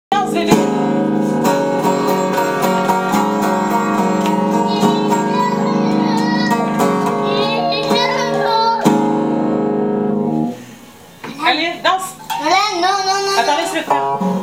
Danse, bébé. Allez, danse. Non, non, non. Attends, laisse le faire.